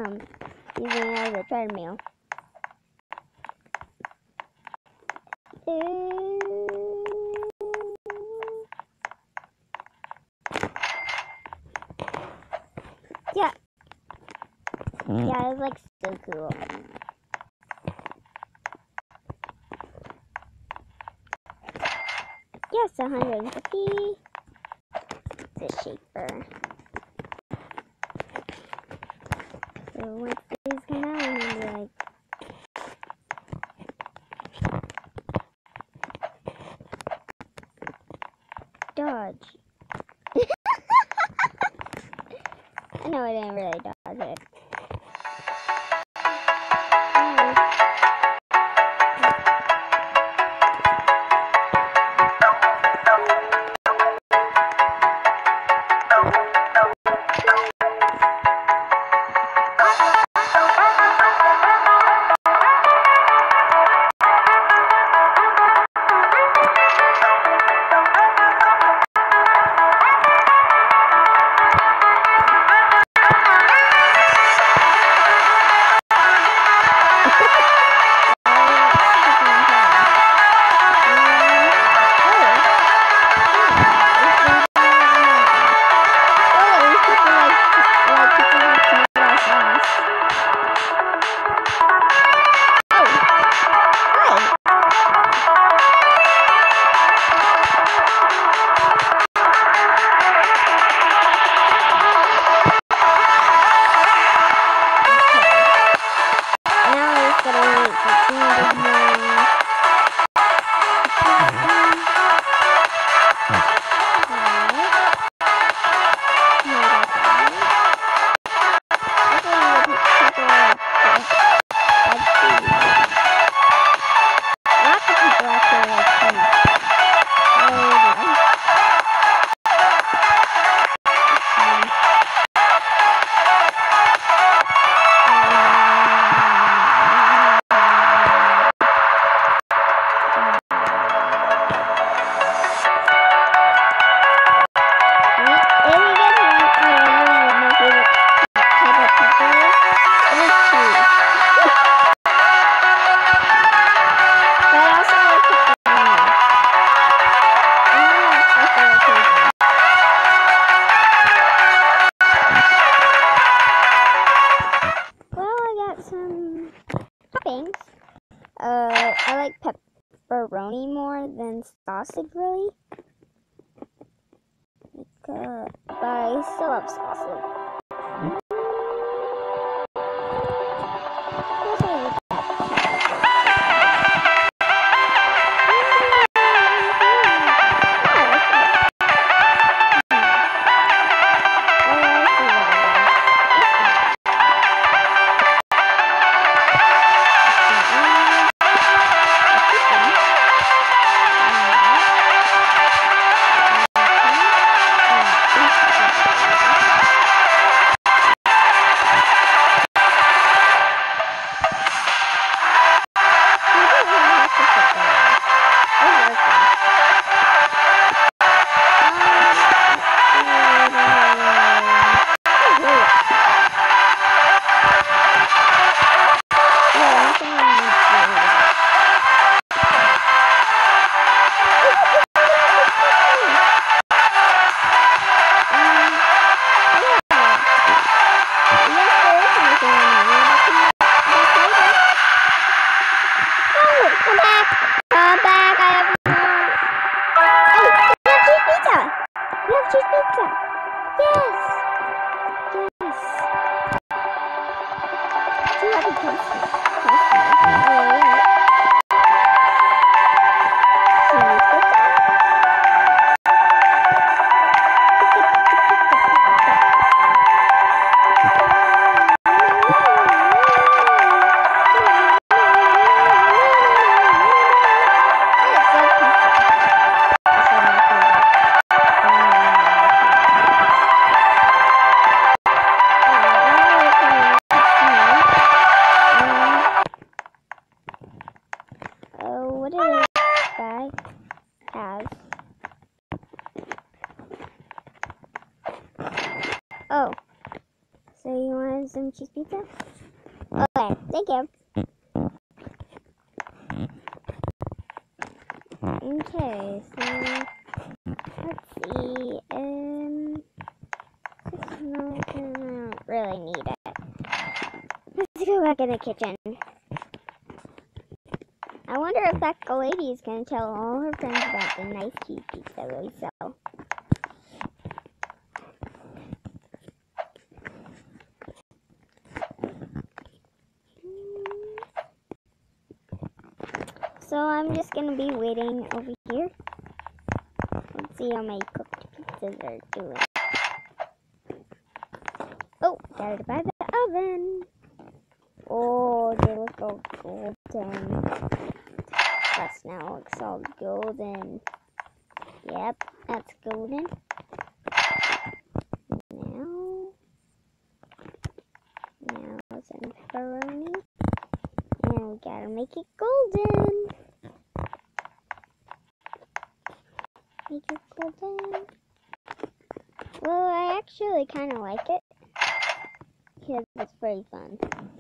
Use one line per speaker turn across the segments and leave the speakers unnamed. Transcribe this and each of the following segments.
using it as a treadmill. Yeah. Yeah, it's like so cool. Yes, 150. It's a shaper. So once these come out, I'm gonna be like, dodge. I know I didn't really dodge it. I like pepperoni more than sausage, really. But I still love sausage. cheese pizza? Okay, thank you. Okay, so let's see. No, I don't really need it. Let's go back in the kitchen. I wonder if that lady is gonna tell all her friends about the nice cheese pizza we sell. So I'm just gonna be waiting over here. Let's see how my cooked pizzas are doing. Oh, gotta buy the oven. Oh, they look all golden. Crust now looks all golden. Yep, that's golden. Now some pepperoni. And we gotta make it golden. Make it golden. Well, I actually kind of like it. Because it's pretty fun.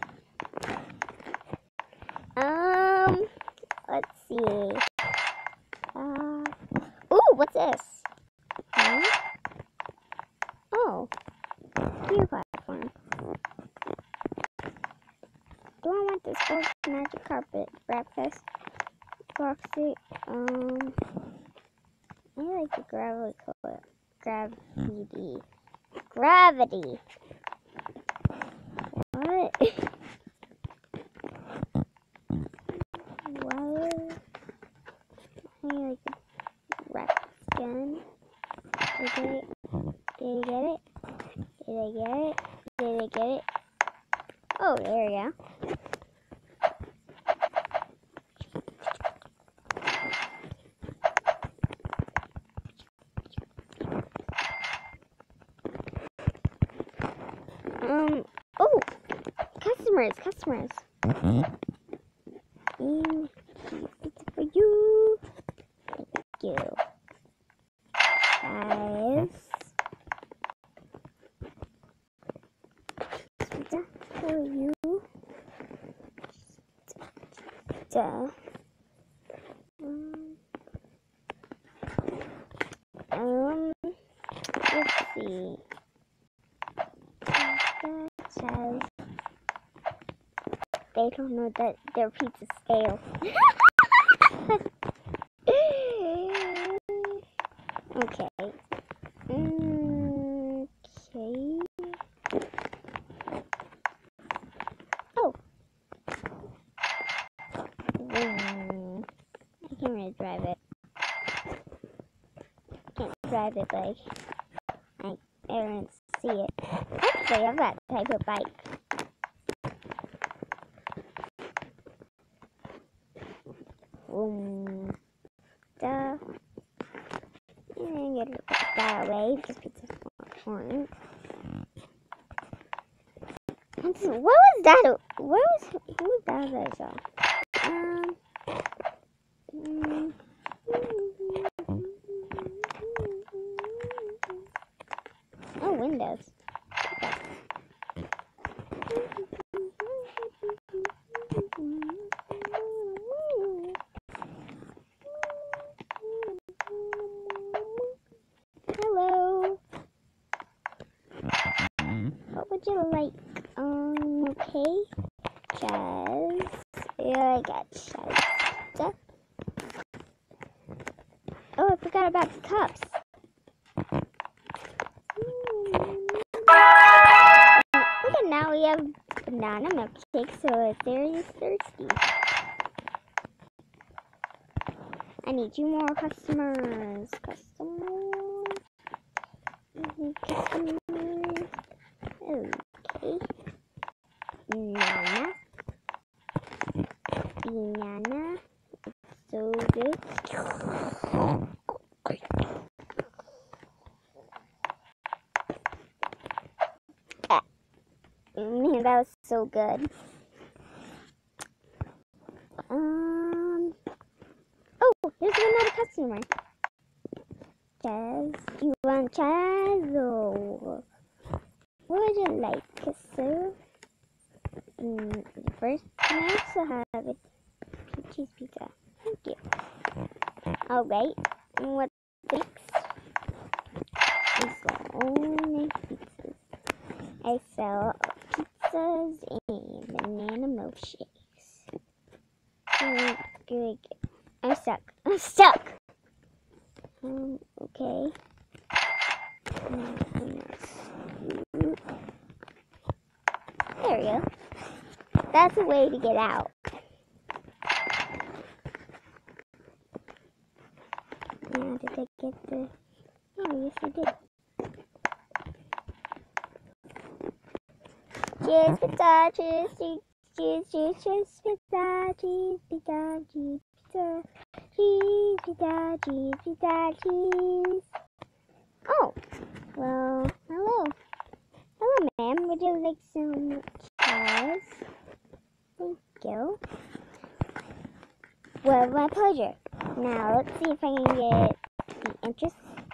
Let's see. Ooh, what's this? Huh? Oh, new platform. Do I want this gold magic carpet breakfast? Boxy. I like the gravity. Gravity. What? What? I like the wreck skin. Did I get it? Did I get it? Did I get it? Oh, there we go. Oh, customers. It's for you. Thank you. Guys. Pizza for you. Let's see. Says they don't know that their pizza's stale. Okay. Okay. Oh. I can't really drive it. Can't drive it, like I don't see it. Actually, I have that type of bike. Duh. And get it that way because pizza's more important. What was that? Who was that I saw? Oh, windows. Hello. What would you like? Okay. Chaz. Yeah, I got Chaz. Oh, I forgot about the cups. Look at now we have banana milkshake, so if there is thirsty. I need 2 more customers. Customers. Okay. Banana. So good. Man, that was so good. Oh, here's another customer. Chaz, you want Chaz? What would you like, sir? First, can I also have a cheese pizza? Thank you. Alright, and what's next? I sell only pizzas. I sell pizzas and banana milkshakes. Good. I'm stuck. Okay. There we go. That's a way to get out. Now, did I get the... Oh, yes, I did. Cheese pizza, cheese pizza, cheese pizza, cheese pizza, cheese pizza, cheese pizza, cheese. Oh, well, hello. Hello, ma'am. Would you like some cheese? Thank you. Well, my pleasure. Now, let's see if I can get the interest.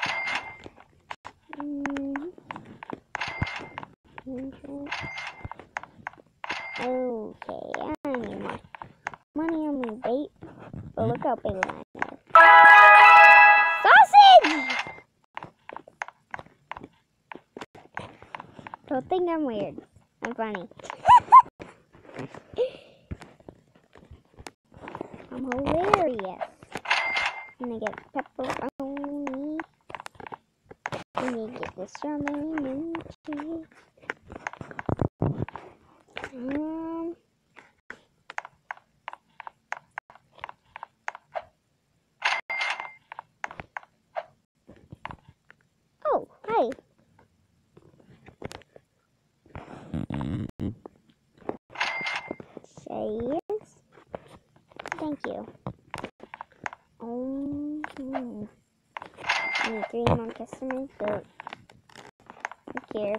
Okay, I need more money on my bait. But look how big mine is. Sausage! Don't think I'm weird. I'm funny. I'm hilarious. And I get pepperoni. And you get the strawberry and cheese. Oh, hi. Cheers. Thank you. I need 3 more customers, but who cares?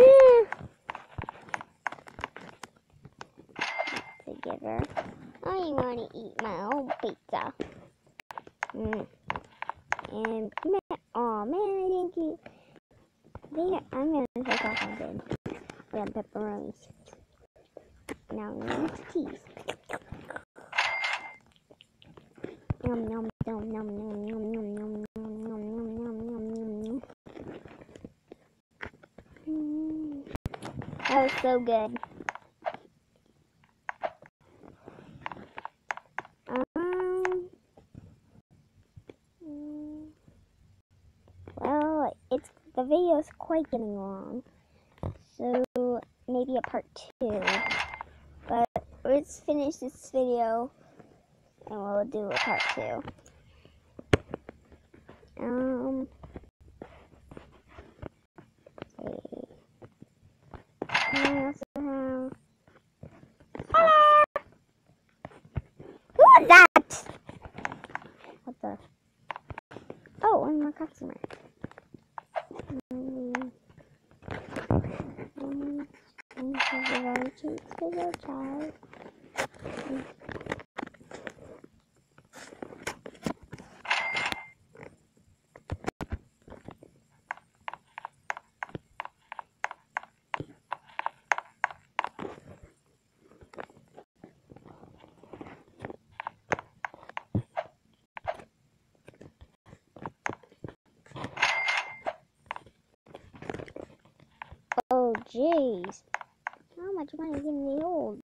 Together. I want to eat my own pizza. And oh man, I didn't get. I'm gonna take off my bed. We have pepperonis. Now we need cheese. Yum yum yum yum yum yum yum yum yum yum yum yum yum. That was so good. Well, the video is quite getting long, so maybe a part 2. But let's finish this video, and we'll do a part 2. I also have. Who is that? What the? Oh, one more customer. Oh, jeez. How much money can they hold?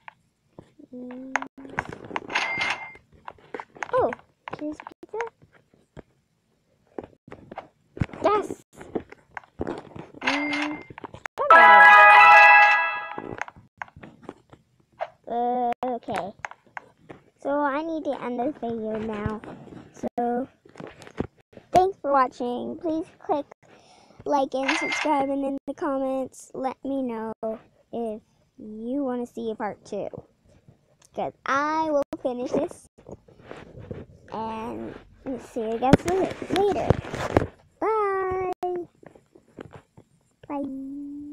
Oh, cheese pizza? Yes! Okay. So I need to end this video now. So, thanks for watching. Please click like and subscribe, and in the comments let me know if you want to see a part 2, because I will finish this, and see you guys later. Bye.